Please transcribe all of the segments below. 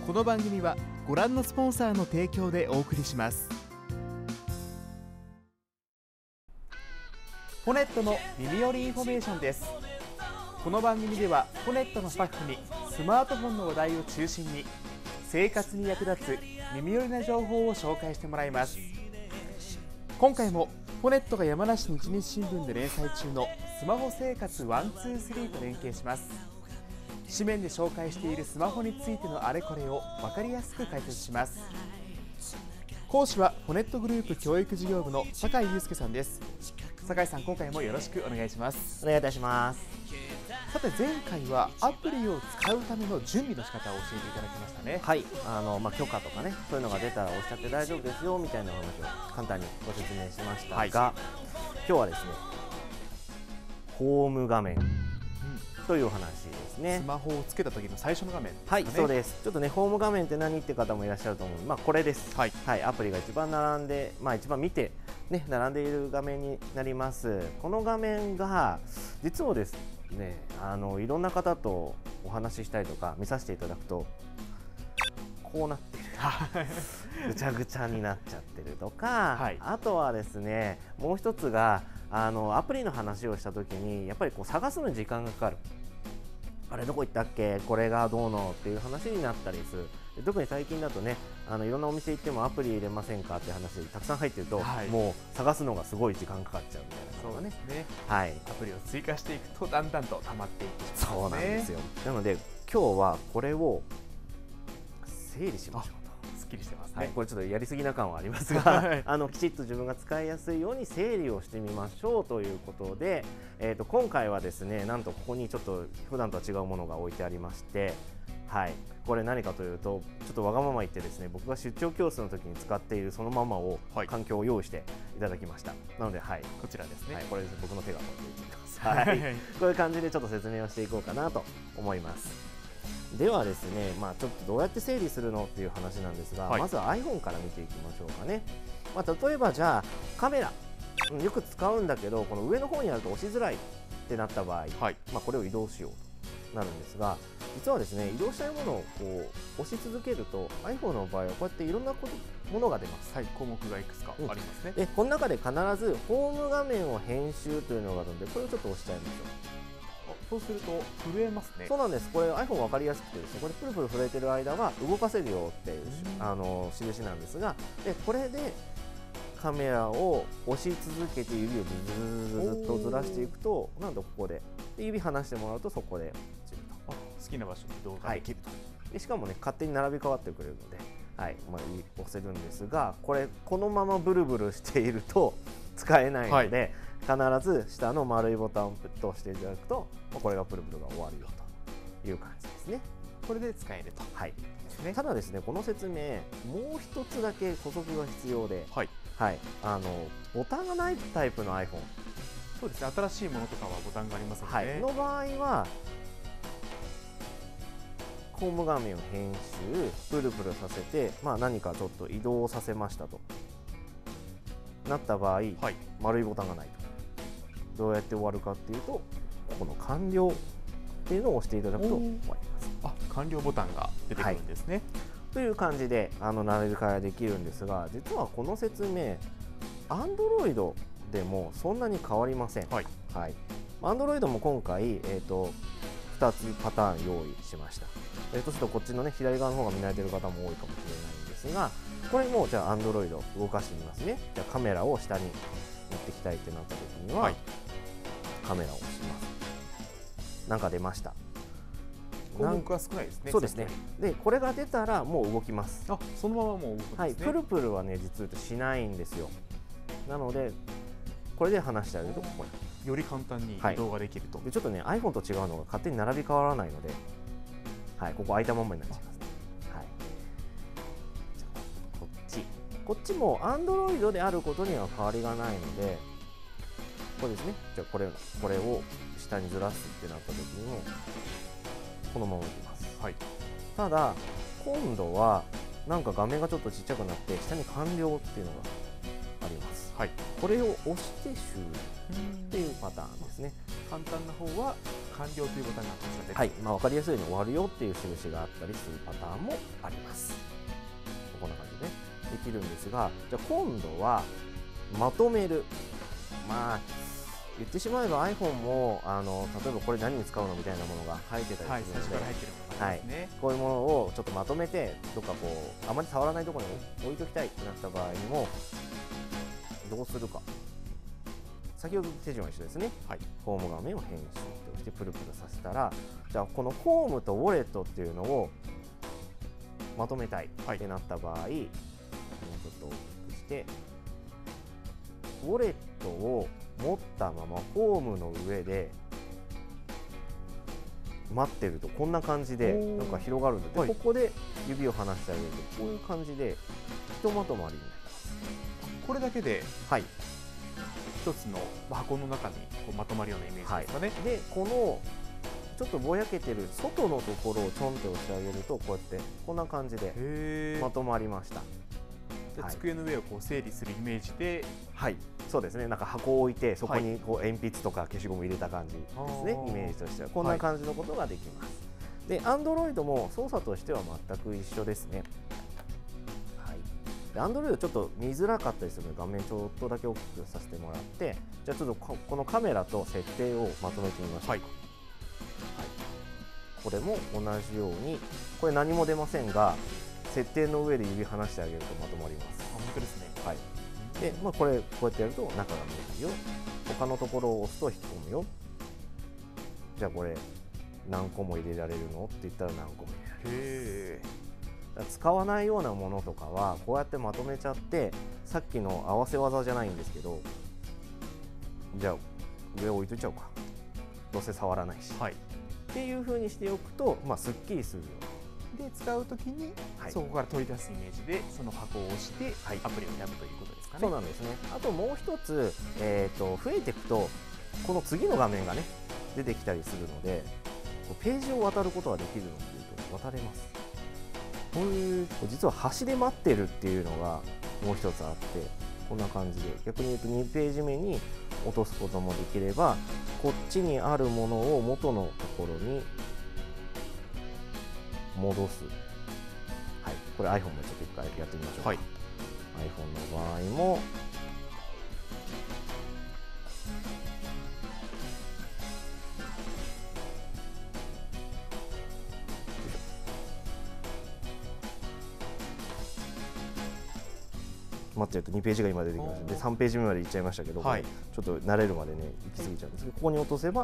この番組はご覧のスポンサーの提供でお送りします。ポネットの耳寄りインフォメーションです。この番組ではポネットのスタッフにスマートフォンの話題を中心に生活に役立つ耳寄りな情報を紹介してもらいます。今回もポネットが山梨日日新聞で連載中のスマホ生活123と連携します。紙面で紹介しているスマホについてのあれこれを分かりやすく解説します。講師はポネットグループ教育事業部の酒井祐介さんです。酒井さん、今回もよろしくお願いします。 お願いいたします。 さて、前回はアプリを使うための準備の仕方を教えていただきましたね。 はい、許可とかね、そういうのが出たらおっしゃって大丈夫ですよみたいなお話を簡単にご説明しましたが、はい、今日はですね、ホーム画面というお話ですね。 スマホをつけた時の最初の画面ですかね。 はい、そうです。ちょっとね、ホーム画面って何って方もいらっしゃると思う。これです。 はい、 はい、アプリが一番並んで、一番見てね、並んでいる画面になります。この画面が実はですね、いろんな方とお話ししたりとか見させていただくと、こうなっているぐちゃぐちゃになっちゃってるとか、はい、あとはですね、もう一つがアプリの話をした時にやっぱりこう探すのに時間がかかる。あれどこ行ったっけ、これがどうのっていう話になったりする。特に最近だとね、いろんなお店行ってもアプリ入れませんかって話たくさん入ってると、はい、もう探すのがすごい時間かかっちゃうみたいなのがね。 そうですね。 はい、 アプリを追加していくとだんだんと溜まっていく、ね。 そうなんですよ。なので今日はこれを整理しましょう。 すっきりしてますね。 はい、これちょっとやりすぎな感はありますがきちっと自分が使いやすいように整理をしてみましょうということで、今回はですね、なんとここにちょっと普段とは違うものが置いてありまして、はい、これ何かというと、ちょっとわがまま言ってですね、僕が出張教室の時に使っているそのままを、環境を用意していただきました。なので、はい、 こちらですね。 はい、これです。僕の手がこうやっていきます。はい、こういう感じでちょっと説明をしていこうかなと思います。ではですね、ちょっとどうやって整理するのっていう話なんですが、まずは iPhone から見ていきましょうかね。例えばじゃあカメラ、よく使うんだけどこの上の方にあると押しづらいってなった場合、これを移動しようとなるんですが、実はですね、移動したいものをこう押し続けると iPhone の場合はこうやっていろんなものが出ます。 はい、項目がいくつかありますね。 でこの中で必ずホーム画面を編集というのがあるので、これをちょっと押しちゃいましょう。 そうすると震えますね。 そうなんです。これ iPhone 分かりやすくてですね、これプルプル震えてる間は動かせるよっていう印なんですが、でこれでカメラを押し続けて指をずっとずらしていくと、なんとここで指離してもらうとそこで落ちると。 好きな場所に移動ができると。 でしかもね、勝手に並び変わってくれるので、はい、押せるんですが、このままブルブルしていると使えないので、必ず下の丸いボタンをプッと押していただくと、これがプルプルが終わるよという感じですね。 これで使えると。 はい。ただですね、この説明もう一つだけ補足が必要で、はい、ボタンがないタイプの iPhone、 そうですね、新しいものとかはボタンがありますので、 はい、の場合はホーム画面を編集、プルプルさせて、何かちょっと移動させましたとなった場合、丸いボタンがないと。どうやって終わるかっていうと、ここの完了っていうのを押していただくと終わります。 完了ボタンが出てくるんですね。 という感じで並び替えできるんですが、実はこの説明 Android でもそんなに変わりません。Android も今回、2つパターン用意しました。そうするとこっちのね、左側の方が見慣れている方も多いかもしれないんですが、これもじゃあ Android 動かしてみますね。じゃあカメラを下に持ってきたいってなった時には、カメラを押します。なんか出ました。 項目が少ないですね。 そうですね。でこれが出たらもう動きます。 そのままもう動くんですね。 はい、プルプルはね、実は言うとしないんですよ。なのでこれで離してあげると、ここにより簡単に移動ができると。 でちょっとね、 iPhone と違うのが勝手に並び変わらないので、ここ空いたままになっちゃいますね。こっちも Android であることには変わりがないので、これですね。じゃあこれを下にずらすってなった時にもこのままいきます。ただ今度はなんか画面がちょっとちっちゃくなって、下に完了っていうのがあります。 はい、 これを押して終了っていうパターンですね。 簡単な方は完了というボタンがこちらです。 はい、分かりやすいように終わるよっていう印があったりするパターンもあります。こんな感じでねできるんですが、じゃあ今度はまとめる。言ってしまえば iPhone も例えばこれ何に使うのみたいなものが入ってたりするので、 最初から入ってるものがありますね。 こういうものをちょっとまとめてどっかあまり触らないところに置いときたいってなった場合にもどうするか。先ほど手順は一緒ですね。ホーム画面を編集としてプルプルさせたら、じゃあこのホームとウォレットっていうのをまとめたいってなった場合、もうちょっと大きくしてウォレットを持ったままホームの上で待ってるとこんな感じでなんか広がるので、ここで指を離してあげるとこういう感じでひとまとまりになります。 これだけで一つの箱の中にまとまるようなイメージですかね。 でこのちょっとぼやけてる外のところをちょんって押してあげるとこうやってこんな感じでまとまりました。 机の上を整理するイメージで、 そうですね。なんか箱を置いてそこに鉛筆とか消しゴム入れた感じですね。イメージとしてはこんな感じのことができます。で Android も操作としては全く一緒ですね。Android ちょっと見づらかったりするので画面ちょっとだけ大きくさせてもらって、じゃあちょっとこのカメラと設定をまとめてみましょう。これも同じように、これ何も出ませんが設定の上で指離してあげるとまとまります。 本当ですね。 で、これこうやってやると中が見えるよ。他のところを押すと引き込むよ。じゃあこれ何個も入れられるのって言ったら何個も入れられます。使わないようなものとかはこうやってまとめちゃって、さっきの合わせ技じゃないんですけど、じゃあ上置いといちゃおうか、どうせ触らないし、っていう風にしておくとすっきりするようで使うときに、そこから取り出すイメージでその箱を押して、アプリを選ぶということですかね。 そうなんですね。あともう一つ、増えていくとこの次の画面がね出てきたりするので、ページを渡ることができるのっていうと渡れます。実は端で待ってるっていうのがもう一つあって、こんな感じで逆に言うと2ページ目に落とすこともできれば、こっちにあるものを元のところに戻す。これ iPhone もちょっと一回やってみましょうか。iPhone の場合も待っちゃうと2ページが今出てきました。で3ページ目まで行っちゃいましたけど、ちょっと慣れるまでね行き過ぎちゃうんですけど、ここに落とせば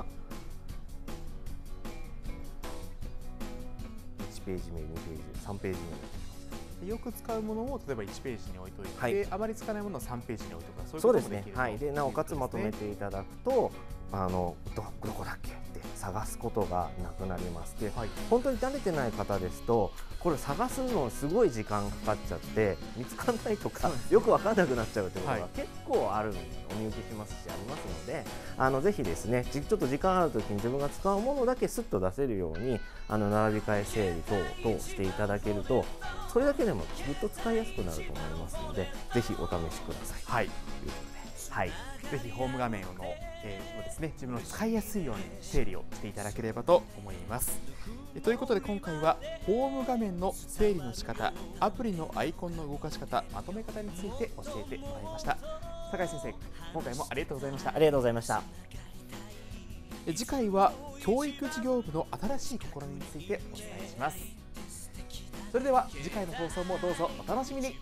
1ページ目、2ページ、3ページ目よく使うものを例えば1ページに置いといて、あまり使わないものを3ページに置いとく、 そうですね。でなおかつまとめていただくとどこだっけって探すことがなくなります。で、本当に慣れてない方ですとこれ探すのすごい時間かかっちゃって見つかんないとか、よく分かんなくなっちゃうということが結構あるんで、お見受けしますしありますので、ぜひですねちょっと時間ある時に自分が使うものだけスッと出せるように並び替え整理等々していただけると、それだけでもぐっと使いやすくなると思いますので、ぜひお試しください。 ぜひホーム画面のですね、自分の使いやすいように整理をしていただければと思います。ということで今回はホーム画面の整理の仕方、アプリのアイコンの動かし方、まとめ方について教えてもらいました。酒井先生、今回もありがとうございました。 ありがとうございました。 次回は教育事業部の新しい試みについてお伝えします。それでは次回の放送もどうぞお楽しみに。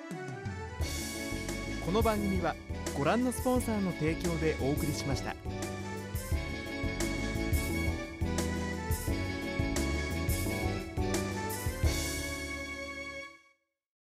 この番組はご覧のスポンサーの提供でお送りしました。